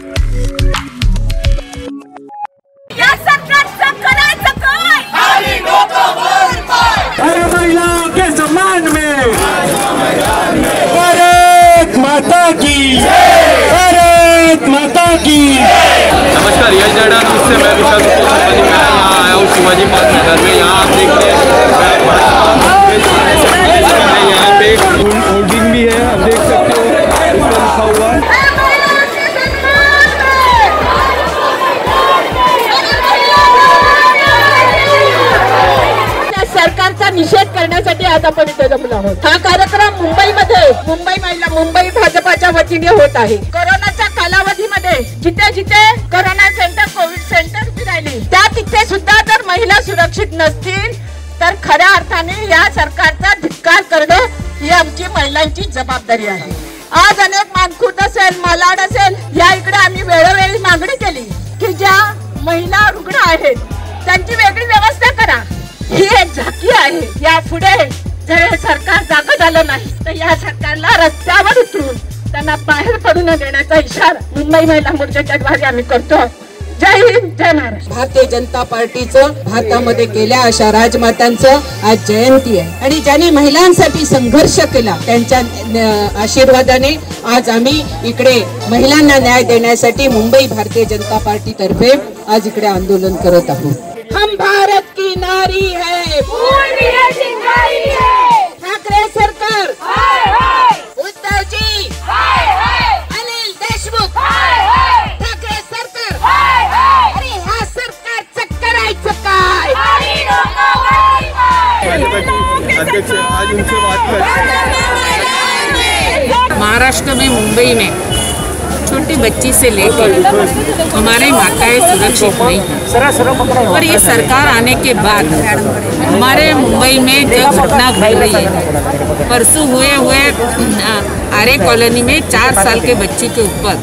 या सरकारचं करायचं काय? खाली डोकं वर पाय. अरे महिलाओं के सम्मान में भारत माता की, भारत माता की. नमस्कार, यश डाडा न्यूज़ से मैं विशाल संपादक यहाँ आया हूँ शिवाजी पार्क मैदान में। यहाँ आप देख रहे हैं यहाँ पे होर्डिंग भी है, आप देख सकते हो, इस पर लिखा हुआ है। सरकारचा निषेध करण्यासाठी आज आपण इथे जमलो आहोत। हा कार्यक्रम मुंबई भाजपाच्या वतीने होत आहे। कोरोनाच्या कालावधीमध्ये जिथे जिथे कोरोना सेंटर, कोविड सेंटर उभी राहिली, त्या तिथे सुद्धा जर महिला सुरक्षित नसतील तर खऱ्या अर्थाने या सरकारचा धिक्कार करणं ही आमची महिलांची जबाबदारी आहे। आज अनेक मानखुर्द असेल, मालाड असेल, या इकडे आम्ही वेळोवेळी मागणी केली की ज्या महिला रुग्ण आहेत त्यांची वेगळी व्यवस्था करा। ही एक झाकी आहे। या पुढे जर हे सरकार जागं झालं नाही तर या सरकारला रस्त्यावर उतरून त्यांना बाहेर पडू न देण्याचा इशारा मुंबई महिला मोर्चाच्या द्वारे आम्ही करतो। जय हिंद, जय महाराष्ट्र। भारतीय जनता पार्टीचं भारतामध्ये केल्या अशा राजमातांचं आज जयंती आहे आणि ज्यांनी महिलांसाठी संघर्ष केला त्यांच्या आशीर्वादाने आज आम्ही इकडे महिलांना न्याय देण्यासाठी मुंबई भारतीय जनता पार्टी तर्फे आज इकडे आंदोलन करत आहोत। हम भारत की नारी है, ठाकरे सरकार, उद्धव जी, अनिल देशमुख, ठाकरे सरकार, अरे ह्या सरकारचं करायचं काय? अध्यक्ष आज उनसे बात करते। महाराष्ट्र में, मुंबई में छोटी बच्ची से लेकर हमारे माताएं सुरक्षित नहीं हैं। और ये सरकार आने के बाद हमारे मुंबई में जो घटना घट रही है, परसों हुए आरे कॉलोनी में 4 साल के बच्ची के ऊपर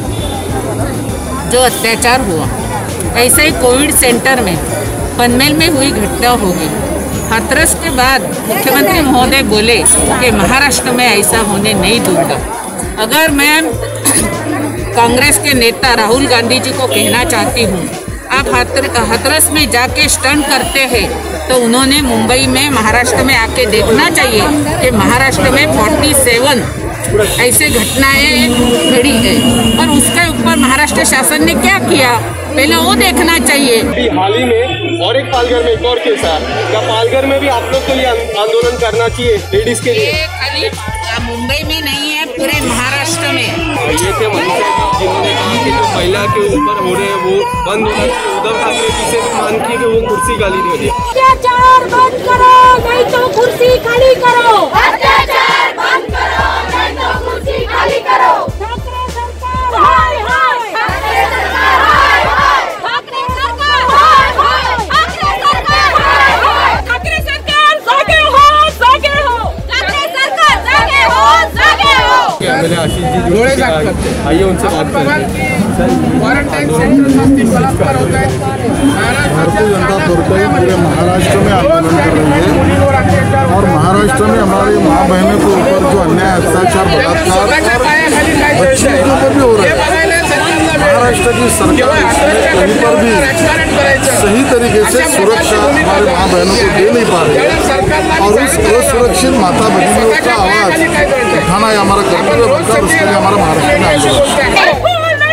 जो अत्याचार हुआ, ऐसे ही कोविड सेंटर में पनवेल में हुई घटना होगी। हाथरस के बाद मुख्यमंत्री महोदय बोले कि महाराष्ट्र में ऐसा होने नहीं दूंगा। अगर मैं कांग्रेस के नेता राहुल गांधी जी को कहना चाहती हूँ, आप हाथरस में जाके स्टंट करते हैं तो उन्होंने मुंबई में, महाराष्ट्र में आके देखना चाहिए कि महाराष्ट्र में 47 ऐसे घटनाएं घड़ी है और उसके ऊपर महाराष्ट्र शासन ने क्या किया पहले वो देखना चाहिए। हाल ही में और एक पालघर में एक और केस है, क्या पालघर में भी आप लोग को ये आंदोलन करना चाहिए लेडीज के लिए? खाली मुंबई में नहीं है, पूरे महाराष्ट्र में। ये थे मंत्री जिन्होंने कहा कि जो महिला के ऊपर हो रहे हैं वो बंद होना चाहिए। उद्धव ठाकरे जी से मांग की कि वो कुर्सी खाली हो जाए। अत्याचार बंद करो नहीं तो कुर्सी खाली करो। अत्याचार बंद करो नहीं तो कुर्सी खाली करो। ठाकरे सरकार हाय हाय, ठाकरे सरकार हाय हाय, ठाकरे सरकार हाय हाय, ठाकरे सरकार हाय हाय, ठाकरे सरकार जागे हो, जागे हो, ठाकरे सरकार जागे हो, जागे हो। मेरे आशीष जी आइए उनसे बात करते हैं। क्वारंटाइन सेंटर में बलात्कार होता है। भारतीय जनता पार्टी पूरे महाराष्ट्र में आंदोलन कर रही है और महाराष्ट्र में हमारी माँ बहनों के ऊपर जो अन्याय, अत्याचार, बलात्कार बच्चों के ऊपर भी हो रहा है। महाराष्ट्र की सरकार कहीं पर भी सही तरीके से सुरक्षा हमारे माँ बहनों को दे नहीं पा रही है और उस असुरक्षित माता बहनों का आवाज़ उठाना है हमारा कर्तव्य बनता है। उसके लिए हमारा महाराष्ट्र में आंदोलन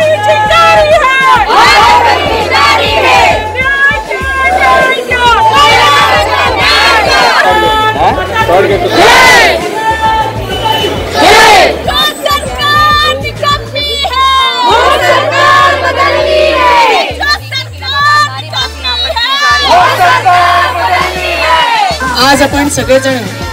आज आपण सगळेजण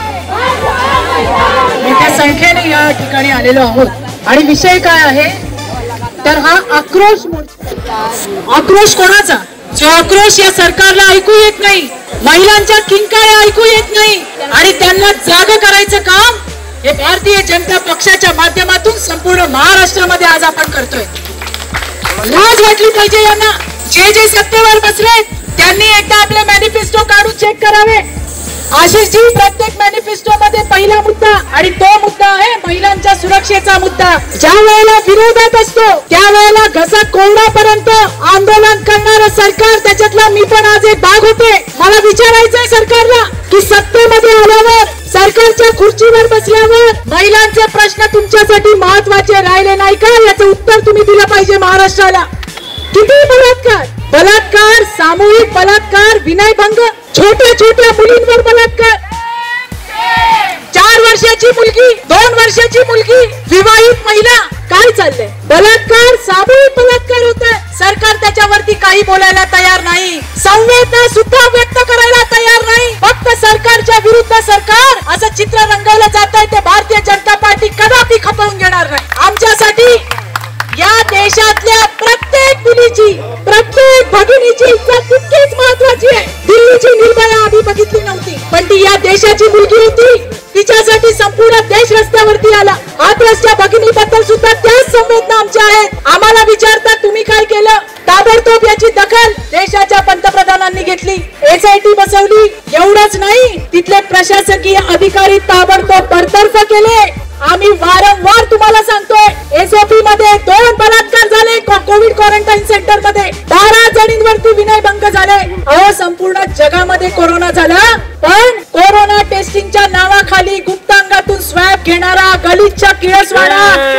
मोठ्या संख्येने या ठिकाणी आलेलो आहोत आणि विषय काय आहे तर हा आक्रोश कोणाचा? जो आक्रोश या सरकारला ऐकू येत नाही, महिलांच्या किंकाळ्या ऐकू येत नाही आणि त्यांना जाग करायचं काम हे भारतीय जनता पक्षाच्या माध्यमातून संपूर्ण महाराष्ट्रामध्ये आज आपण करतोय। लाज वाटली पाहिजे यांना। जे सत्तेवर बसले त्यांनी एकदा आपले मॅनिफेस्टो काढून चेक करावे। आशिषजी, प्रत्येक मॅनिफेस्टो मध्ये पहिला मुद्दा आणि तो मुद्दा आहे महिलांच्या सुरक्षेचा मुद्दा. ज्या वेळेला विरोधात असतो त्यावेळेला घसा कोरडापर्यंत आंदोलन करणारं सरकार, त्याच्यातला मी पण आज एक भाग होते. मला विचारायचंय सरकारला की सत्तेमध्ये आल्यावर, सरकारच्या खुर्चीवर बसल्यावर महिलांचे प्रश्न तुमच्यासाठी महत्वाचे राहिले नाही का? याचं उत्तर तुम्ही दिलं पाहिजे महाराष्ट्राला. किती बलात्कार, सामूहिक बलात्कार, विनयभंग, छोट्या छोट्या मुलींवर बलात्कार, 4 वर्षाची मुलगी, 2 वर्षाची मुलगी, विवाहित महिला, काय चाललंय? बलात्कार, सामूहिक बलात्कार होतोय. सरकार त्याच्यावरती काही बोलायला तयार नाही, संवेदना सुद्धा व्यक्त करायला तयार नाही. फक्त सरकारच्या विरुद्ध सरकार असं चित्र रंगवलं जात आहे. ते भारतीय जनता पार्टी कदापि खपवून घेणार नाही. आमच्यासाठी या देशातल्या प्रत्येक मुलीची, प्रत्येक भगिनीची इज्जत तितकीच महत्वाची आहे. दिल्लीची निर्भया आम्ही बघितली नव्हती, पण ती या देशाची मुलगी होती. तिच्यासाठी संपूर्ण देश रस्त्यावरती आला. हाथरसच्या भगिनीबद्दल सुद्धा त्याच संवेदना आमच्या आहेत. आम्हाला विचारतात तुम्ही काय केलं? ताबडतोब याची दखल देशाच्या पंतप्रधानांनी घेतली, SIT बसवली. एवढंच नाही, तिथले प्रशासकीय अधिकारी ताबडतोब बरतर्फ केले. आम्ही वारंवार तुम्हाला सांगतोय, SOP मध्ये 2 बलात्कार झाले कोविड क्वारंटाईन सेंटर मध्ये, 12 जणींवरती विनयभंग झाले. अहो, संपूर्ण जगामध्ये कोरोना झाला, पण कोरोना टेस्टिंगच्या नावाखाली गुप्तांगातून स्वॅब घेणारा गलिच्छ किळसवाडा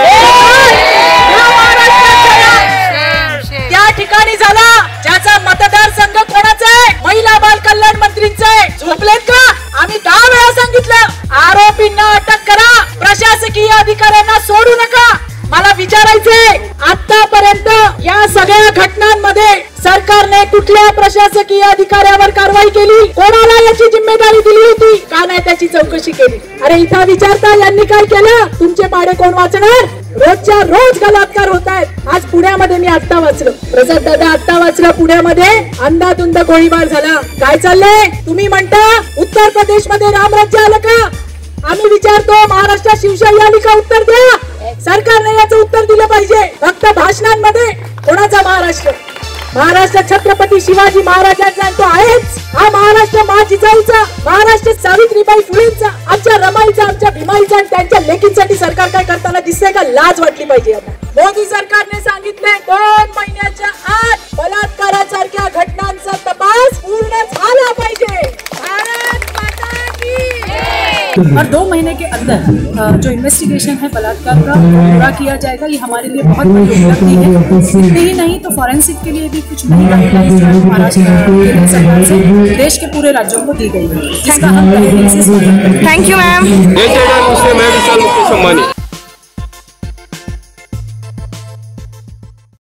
त्या ठिकाणी झाला, ज्याचा मतदारसंघ कोणाचा आहे? महिला बाल कल्याण मंत्रींचा आहे. झोपलेत का? आम्ही 10 वेळा सांगितलं, आरोपींना अटक करा, प्रशासकीय अधिकाऱ्यांना सोडू नका. मला विचारायचंय, आतापर्यंत या सगळ्या घटनांमध्ये सरकारने कुठल्या प्रशासकीय अधिकाऱ्यावर कारवाई केली? कोणाला याची जिम्मेदारी दिली होती? का नाही त्याची चौकशी केली? अरे इथं विचारता यांनी काय केलं? तुमचे पाडे कोण वाचणार? रोजच्या रोज बलात्कार होत आहेत. आज पुण्यामध्ये मी आत्ता वाचलं, प्रसाद दादा आत्ता वाचलं, पुण्यामध्ये अंधाधुंद गोळीबार झाला. काय चाललंय? तुम्ही म्हणता उत्तर प्रदेश मध्ये रामराज्य आलं का? आम्ही विचारतो, महाराष्ट्रात शिवशाही आली का? उत्तर द्या. सरकारने याचं उत्तर दिलं पाहिजे. फक्त भाषणांमध्ये कोणाचा महाराष्ट्र? महाराष्ट्र छत्रपती शिवाजी महाराजांचा तो आहेच. हा महाराष्ट्र मा जिजाऊचा, महाराष्ट्र सावित्रीबाई फुलेंचा, आमच्या रमाईचा, आमच्या भीमाईचा आणि त्यांच्या लेकींसाठी सरकार काय करताना दिसतंय का? लाज वाटली पाहिजे. आता मोदी सरकारने सांगितले 2 महिन्याच्या आत बलात्कारासारख्या घटनांचा तपास पूर्ण झाला पाहिजे. भारत माता की और 2 महीने के अंदर जो इन्वेस्टिगेशन है बलात्कार का पूरा किया जाएगा. ये हमारे लिए बहुत बड़ी उपलब्धि है. इतने ही नहीं तो फॉरेंसिक के लिए भी कुछ नई गाइडलाइंस महाराष्ट्र केंद्र सरकार से देश के पूरे राज्यों को दी गई है, जिसका हम पहले से। Thank you ma'am. मैं विशाल मुकेश अंबानी.